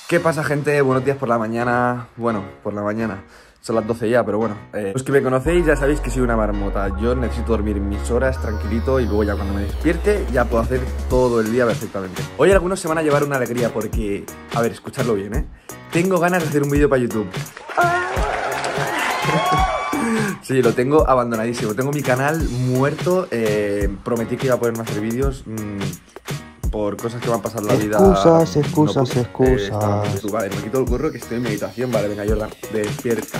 ¿Qué pasa, gente? Buenos días por la mañana. Bueno, por la mañana. Son las 12 ya, pero bueno. Los que me conocéis ya sabéis que soy una marmota. Yo necesito dormir mis horas tranquilito y luego ya cuando me despierte ya puedo hacer todo el día perfectamente. Hoy algunos se van a llevar una alegría porque... A ver, escuchadlo bien, ¿eh? Tengo ganas de hacer un vídeo para YouTube. Sí, lo tengo abandonadísimo. Tengo mi canal muerto. Prometí que iba a ponerme a hacer vídeos... por cosas que van a pasar en la vida. Excusas. Vale, me quito el gorro que estoy en meditación. Vale, venga, Jordan, despierta.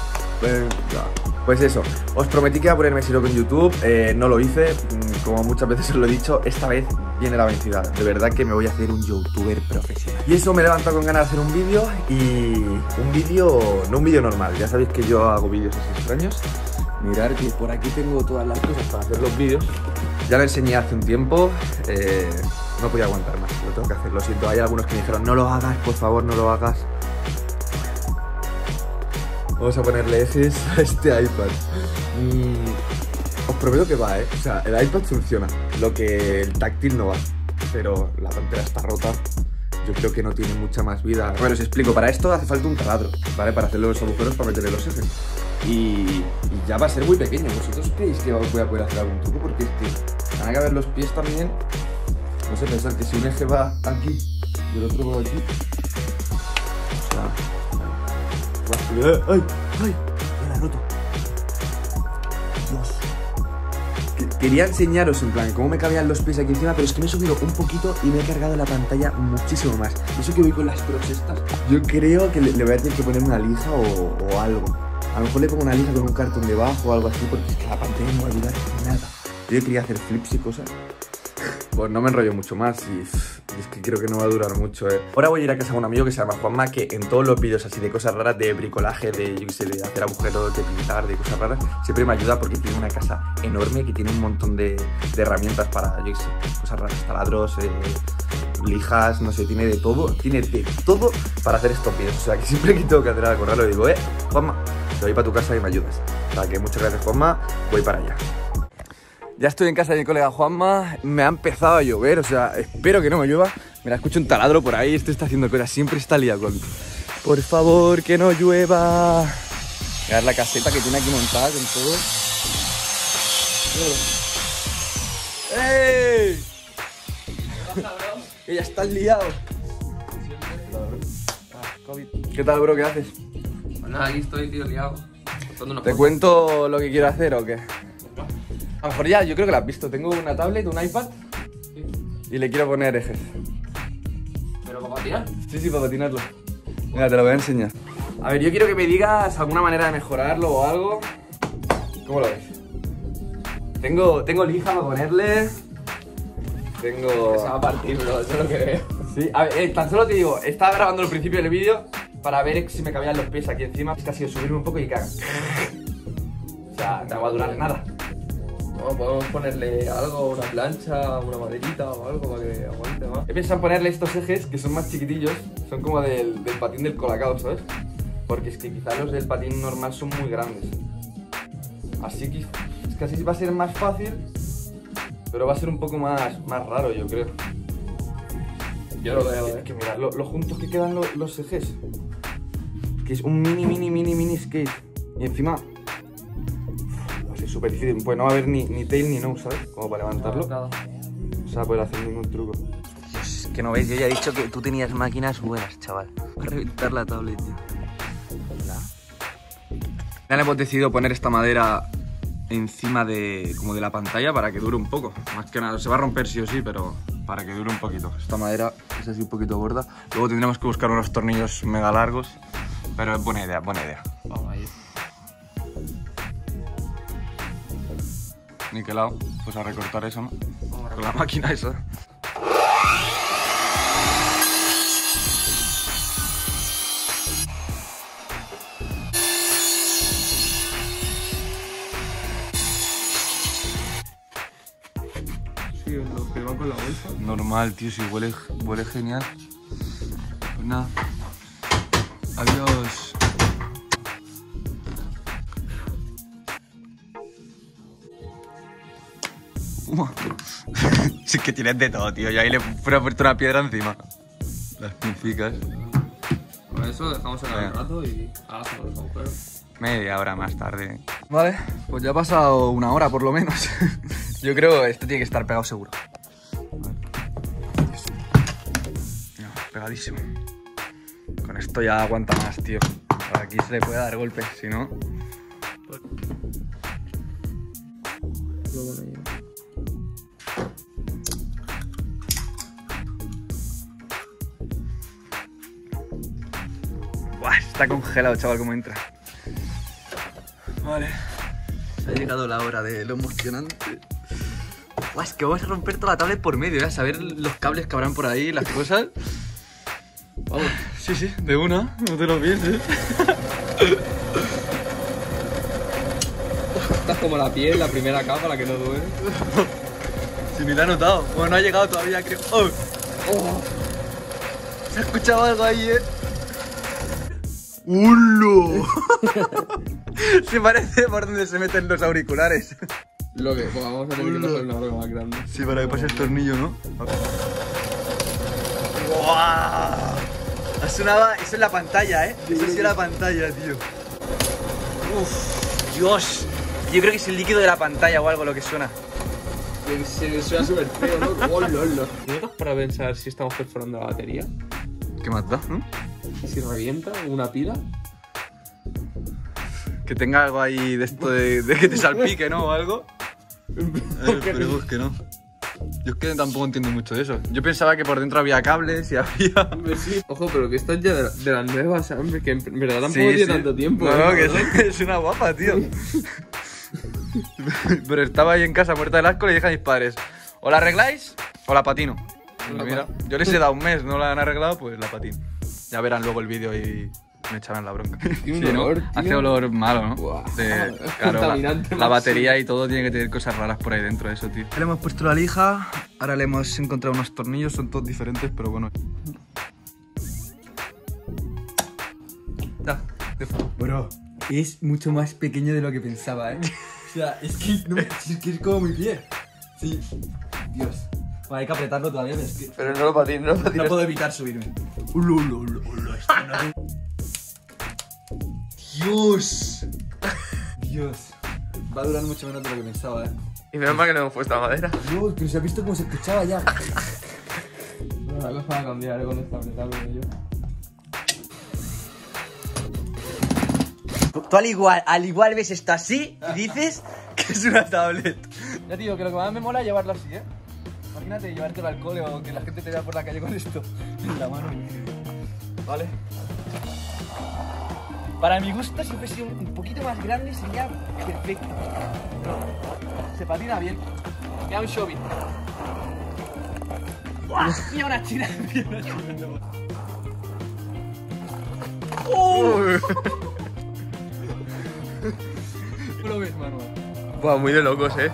Pues eso, os prometí que iba a ponerme serio con YouTube. No lo hice, como muchas veces os lo he dicho. Esta vez viene la vencida. De verdad que me voy a hacer un youtuber profesional. Y eso me levanto con ganas de hacer un vídeo. Y un vídeo, no un vídeo normal. Ya sabéis que yo hago vídeos así extraños. Mirad que por aquí tengo todas las cosas para hacer los vídeos. Ya lo enseñé hace un tiempo. No podía aguantar más, lo tengo que hacer, lo siento. Hay algunos que me dijeron, no lo hagas, por favor, no lo hagas. Vamos a ponerle ejes a este iPad. Os prometo que va, o sea, el iPad funciona. Lo que el táctil no va. Pero la pantalla está rota. Yo creo que no tiene mucha más vida. Bueno, os explico, para esto hace falta un taladro, ¿vale? Para hacerle los agujeros, para meterle los ejes. Y ya va a ser muy pequeño. ¿Vosotros creéis que voy a poder hacer algún truco? Porque es que van a caber los pies también. No sé, pensar que si un eje va aquí y el otro va aquí. O sea... ¡Ay! ¡Ay! ¡Me la he roto! Dios. Quería enseñaros en plan cómo me cabían los pies aquí encima, pero es que me he subido un poquito y me he cargado la pantalla muchísimo más. Y eso que voy con las pros estas. Yo creo que le voy a tener que poner una lija o algo. A lo mejor le pongo una lija con un cartón debajo o algo así, porque es que la pantalla no va a durar nada. Yo quería hacer flips y cosas. Pues no me enrollo mucho más y es que creo que no va a durar mucho, Ahora voy a ir a casa de un amigo que se llama Juanma, que en todos los vídeos así de cosas raras, de bricolaje, de, yo qué sé, de hacer agujeros, de pintar, de cosas raras, siempre me ayuda porque tiene una casa enorme que tiene un montón de herramientas para, yo qué sé, cosas raras, taladros, lijas, no sé, tiene de todo para hacer estos vídeos. O sea, que siempre que tengo que hacer algo raro le digo, Juanma, te voy para tu casa y me ayudas. O sea, que muchas gracias, Juanma, voy para allá. Ya estoy en casa de mi colega Juanma, me ha empezado a llover, o sea, espero que no me llueva. Mira, escucho un taladro por ahí, este está haciendo cosas, siempre está liado con... Por favor, que no llueva. Mirad la caseta que tiene aquí montada con todo. ¡Ey! ¿Qué pasa, bro? Que ya estás liado. ¿Qué tal, bro? ¿Qué haces? Pues nada, aquí estoy, tío, liado. ¿Te cuento lo que quiero hacer o qué? A lo mejor ya, yo creo que lo has visto. Tengo una tablet, un iPad, sí, y le quiero poner ejes. ¿Pero para patinar? Sí, para patinarlo. Mira, te lo voy a enseñar. A ver, yo quiero que me digas alguna manera de mejorarlo o algo. ¿Cómo lo ves? Tengo lija para ponerle. Tengo... Se va a partir, bro, eso es lo que veo. Sí, a ver, tan solo te digo, estaba grabando el principio del vídeo para ver si me cabían los pies aquí encima. Es que ha sido subirme un poco y caga. O sea, no va a durar nada. No, podemos ponerle algo, una plancha, una maderita o algo para que aguante más. He pensado en ponerle estos ejes que son más chiquitillos, son como del patín del Colacao, ¿sabes? Porque es que quizás los del patín normal son muy grandes. Así que es que así va a ser más fácil, pero va a ser un poco más raro, yo creo. Yo lo veo, Es que mirad lo juntos que quedan los ejes. Que es un mini skate. Y encima... súper difícil, pues no va a haber ni tail ni no, ¿sabes? Como para levantarlo. No se va a poder hacer ningún truco. Pues que no veis, yo ya he dicho que tú tenías máquinas buenas, chaval. Voy a reventar la tablet, tío. Ya le hemos decidido poner esta madera encima como de la pantalla para que dure un poco. Más que nada, se va a romper sí o sí, pero para que dure un poquito. Esta madera es así un poquito gorda. Luego tendremos que buscar unos tornillos mega largos. Pero es buena idea, buena idea. Vamos a ir. Niquelado, pues a recortar eso, ¿no? Con la máquina esa. Sí, lo que va con la bolsa. Normal, tío, si huele genial. Pues nada. Adiós. Sí que tienes de todo, tío. Yo ahí le he puesto una piedra encima. Las pincicas. Con eso dejamos en el rato y ahora se lo dejamos claro. Media hora más tarde. Vale, pues ya ha pasado una hora por lo menos. Yo creo que esto tiene que estar pegado seguro. No, pegadísimo. Con esto ya aguanta más, tío. Por aquí se le puede dar golpes, si no... Buah, está congelado, chaval, como entra. Vale. Ha llegado la hora de lo emocionante. Buah, es que vamos a romper toda la tablet por medio, ¿eh? A saber los cables que habrán por ahí, las cosas. Vamos. Sí, sí, de una, no te lo pienses. Estás como la piel, la primera capa, la que no duele. Si ni la he notado. Bueno, no ha llegado todavía, creo. ¡Oh! ¡Oh! Se ha escuchado algo ahí, ¿eh? ¡Ulo! Se parece por donde se meten los auriculares. Lo que, pues vamos a tener que hacer una broma más grande. Sí, para que pase el tornillo, ¿no? ¡Wow! Ha sonado... Eso es la pantalla, ¿eh? Eso sí es la pantalla, tío. ¡Uf! ¡Dios! Yo creo que es el líquido de la pantalla o algo lo que suena. Se suena súper feo, ¿no? ¡Oh, lolo! ¿No te has para pensar si estamos perforando la batería? ¿Qué más da, no? Si revienta una pila. Que tenga algo ahí de esto de que te salpique, ¿no? O algo. Esperemos que no. Yo es que tampoco entiendo mucho de eso. Yo pensaba que por dentro había cables y había... Sí. Ojo, pero que esta es ya de las nuevas, hombre, que en verdad tampoco tiene tanto tiempo. No, que es una guapa, tío. Pero estaba ahí en casa muerta del asco y le dije a mis padres: o la arregláis o la patino. Y mira, yo les he dado un mes, no la han arreglado, pues la patino. Ya verán luego el vídeo y me echarán la bronca. Tiene un olor, ¿no? Hace olor malo, ¿no? Buah, claro, la batería y todo tiene que tener cosas raras por ahí dentro de eso, tío. Le hemos puesto la lija, ahora le hemos encontrado unos tornillos, son todos diferentes, pero bueno. Bro, es mucho más pequeño de lo que pensaba, ¿eh? O sea, es que, no, es como mi pie. Sí. Dios. Bueno, hay que apretarlo todavía, pero es que... Pero no lo patines, no lo patines. No puedo evitar subirme. Dios. Dios. Va a durar mucho menos de lo que pensaba, ¿eh? Y menos mal que no hemos puesto la madera. Dios, pero se ha visto cómo se escuchaba ya. Bueno, la cosa va a cambiar, con esta apretable yo. Tú al igual ves esto así y dices que es una tablet. Ya, tío, que lo que más me mola es llevarlo así, ¿eh? Imagínate llevártelo al cole o que la gente te vea por la calle con esto en la mano. Vale. Para mi gusto, si fuese un poquito más grande sería perfecto. Se patina bien. Mira un shopping. Mira una china. ¿Cómo lo ves, Manuel? Buah, muy de locos, ¿eh?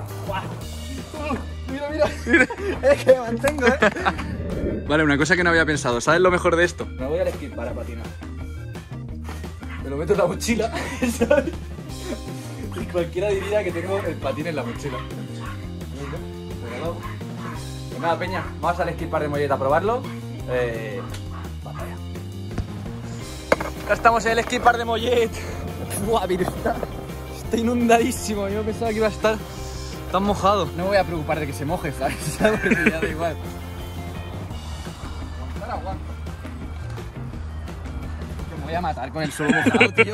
Mira. Es que me mantengo, ¿eh? Vale, una cosa que no había pensado. ¿Sabes lo mejor de esto? Me voy al esquí para patinar. Me lo meto en la mochila, ¿sabes? Y cualquiera diría que tengo el patín en la mochila. Pues nada, peña, vamos al skatepark de Mollet a probarlo. Vamos allá. Ya estamos en el skatepark de Mollet. Buah, mira, está inundadísimo. Yo pensaba que iba a estar tan mojado. No me voy a preocupar de que se moje, ¿sabes? Porque ya da igual. Aguantar, aguanto. Me voy a matar con el suelo mojado, tío.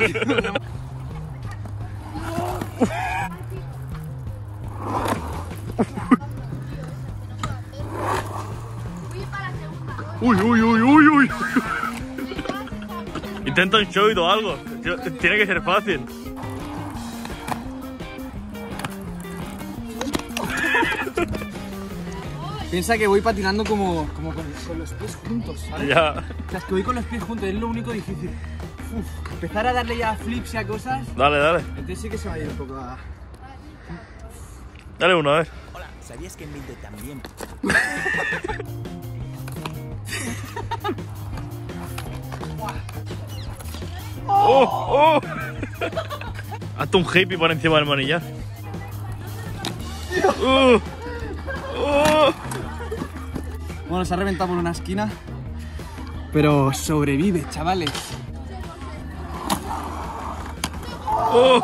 Uy. Intenta un show o algo. Tiene que ser fácil. Piensa que voy patinando como con los pies juntos, ¿sabes? Ya. O sea, es que voy con los pies juntos, es lo único difícil. Empezar a darle ya flips y a cosas. Dale. Entonces sí que se va a ir un poco a... Dale uno, a ver. Hola, ¿sabías que en Milde también? ¡Oh! Hazte un hippie por encima del manillar. Bueno, se ha reventado por una esquina. pero sobrevive, chavales. ¡Oh!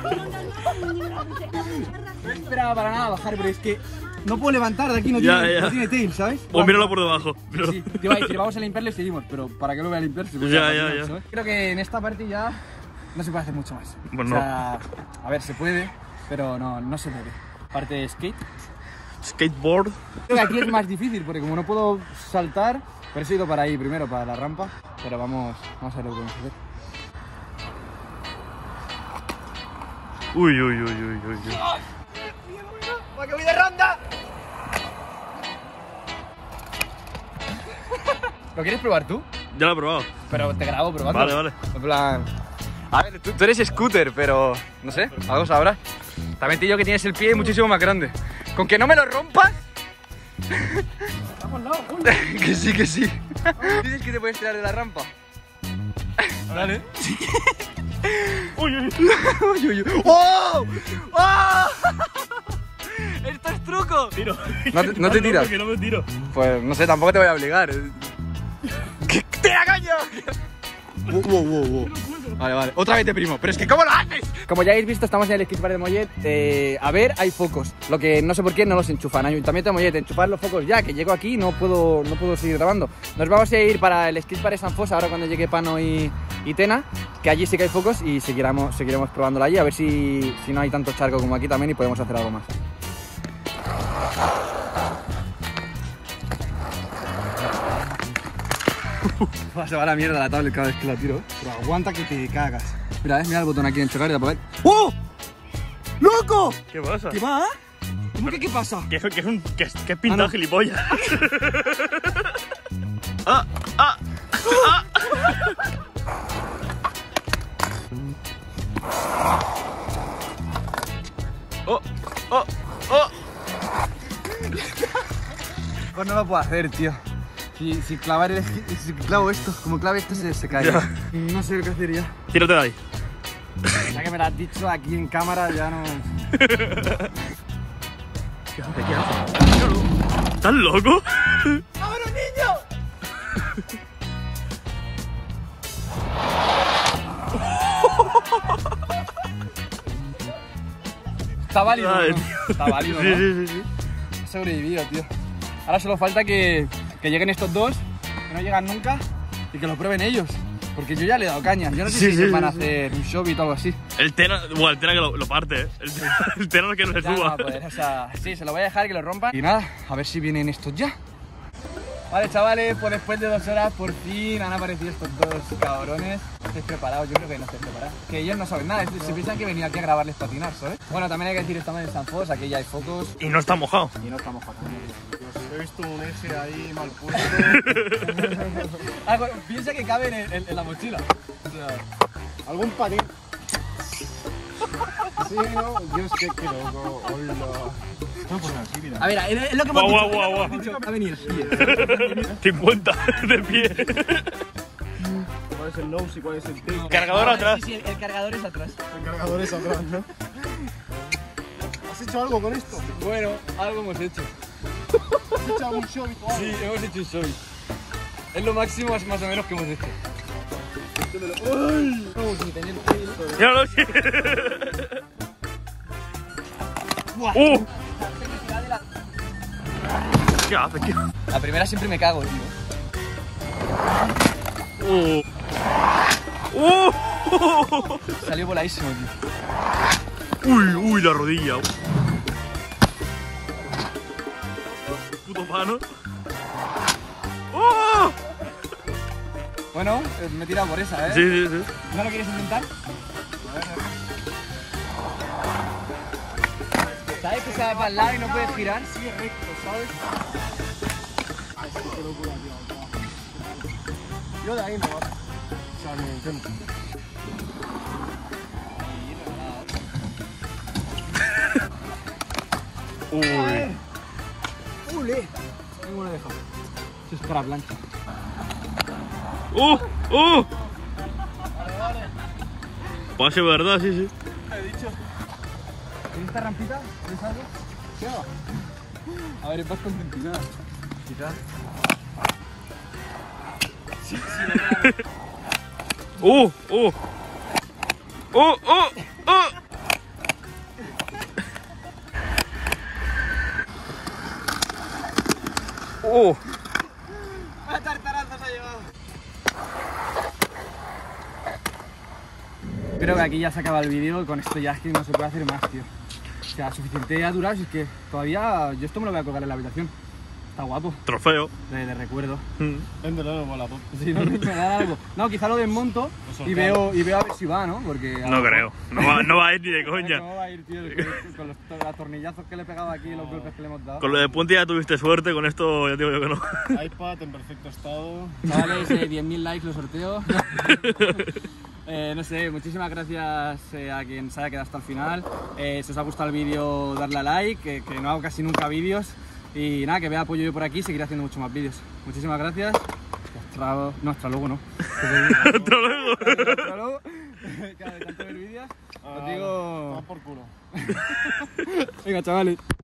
No esperaba para nada bajar, pero es que no puedo levantar de aquí, no tiene tail, ¿sabes? O míralo por debajo. Pero... Sí, te iba a decir, vamos a limpiarle y seguimos, pero ¿para qué lo voy a limpiar? Si Ya. ¿sabes? Creo que en esta parte ya no se puede hacer mucho más. Bueno, o sea, a ver, se puede, pero no se debe. Parte de skate. Skateboard. Creo que aquí es más difícil, porque como no puedo saltar, por eso he ido para ahí primero, para la rampa, pero vamos a ver lo que podemos hacer. Uy. ¡Va que voy de ronda! ¿Lo quieres probar tú? Ya lo he probado. Pero te grabo probando. Vale. En plan... A ver, tú eres scooter, pero... No sé, algo sabrás. También te digo que tienes el pie muchísimo más grande. ¿Con que no me lo rompas? Que sí. ¿Dices que te puedes tirar de la rampa? Dale. Uy. ¡Oh! ¡Oh! ¡Esto es truco! Tiro. ¿No te tiras? Que no me tiro. Pues no sé, tampoco te voy a obligar. ¡Tira, coño! Wow. Vale. Otra vez te primo. Pero es que ¿cómo lo haces? Como ya habéis visto, estamos en el skatepark de Mollet. A ver, hay focos. Lo que no sé por qué no los enchufan. Ayuntamiento de Mollet, enchufar los focos ya, que llego aquí y no puedo seguir grabando. Nos vamos a ir para el skatepark de San Fos ahora cuando llegue Pano y Tena, que allí sí que hay focos y seguiremos probándolo allí, a ver si no hay tanto charco como aquí también y podemos hacer algo más. Se va a la mierda la tablet cada vez que la tiro, pero aguanta que te cagas. Mira, mira el botón aquí en chocar y apagar. ¡Oh! ¡Loco! ¿Qué pasa? ¿Qué va? ¿Cómo que qué pasa? Que es pintado no. gilipollas. Oh. Pues no lo puedo hacer, tío. Si clavo esto, como clave esto se cae. Ya. No sé qué hacer ya. Tírate de ahí. Ya que me lo has dicho aquí en cámara, ya no... ¿Qué hace? ¿Estás loco? ¡Ahora, niño! Está válido, Ay, ¿no? tío. Está válido, Sí. ¿no? He sobrevivido, tío. Ahora solo falta que lleguen estos dos, que no llegan nunca, y que lo prueben ellos. Porque yo ya le he dado caña. Yo no sé si van a hacer un show y todo algo así. El Tena que lo parte, ¿eh? El Tena que no se Ya no suba. va a poder, o sea, sí, se lo voy a dejar que lo rompan. Y nada, a ver si vienen estos ya. Vale, chavales, pues después de 2 horas por fin han aparecido estos dos cabrones. ¿Estáis preparados? Yo creo que no estáis preparados. Que ellos no saben nada, se piensan que venía aquí a grabarles patinar, ¿sabes? Bueno, también hay que decir, estamos en San Fos, aquí ya hay focos Y no está mojado. y no estamos jugando. He visto un S ahí mal puesto. Bueno, piensa que cabe en la mochila. O sea, ¿Algún patín? Sí, no, Dios, qué loco. Hola. No, pues así, mira. a ver, es lo que hemos dicho. Guau. Ha venido el 50 de pie. ¿Cuál es el nose y cuál es el tail? Cargador atrás. Sí, el cargador es atrás. El cargador es atrás, ¿no? ¿Has hecho algo con esto? Bueno, algo hemos hecho. ¿Has hecho algún show y todo? Sí, hemos hecho un show. Es lo máximo más o menos que hemos hecho. Como si tenía el pelo. Míralo, sí. ¿Qué hace? La primera siempre me cago, tío. Salió voladísimo, tío. Uy, la rodilla. Puto pano. ¡Oh! Bueno, me he tirado por esa, ¿eh? Sí. ¿No lo quieres intentar? ¿Sabes que se va para el lado y no puedes girar? Sí, recto, ¿sabes? Ay, sí, qué locura, tío. Yo de ahí no bajo. O sea, me intento. Uy. ¡Ule! ¿Cómo lo he dejado? Eso es para plancha. Pase, ¿verdad? Sí. ¿En esta rampita? ¿Ves algo? ¿Qué va? A ver, vas con centinada. Quizás. ¡Oh! ¡Oh! ¡Oh! ¡Oh! ¡Oh! ¡Oh! ¡Una tartarazo se ha llevado! Creo que aquí ya se acaba el vídeo, con esto ya es que no se puede hacer más, tío. O sea, suficiente ha durado, si es que todavía yo esto me lo voy a colgar en la habitación. Está guapo, Trofeo. de recuerdo. Véndelo, mola, tú. Sí, no, me da algo. No, quizá lo desmonto y veo a ver si va, ¿no? Porque No creo. No va a ir ni de coña. ¿Cómo va a ir, tío? Con los atornillazos que le he pegado aquí y los golpes que le hemos dado. Con lo de Punti ya tuviste suerte, con esto ya te digo yo que no. iPad en perfecto estado. Chavales, 10.000 likes lo sorteo. No sé, muchísimas gracias a quien se haya quedado hasta el final. Si os ha gustado el vídeo, darle a like, que no hago casi nunca vídeos. Y nada, que vea apoyo yo por aquí y seguiré haciendo muchos más vídeos. Muchísimas gracias. Hasta luego, ¿no? Hasta luego. Hasta luego. Cada vez tanto ver vídeos, os digo... Toma por culo. Venga, chavales.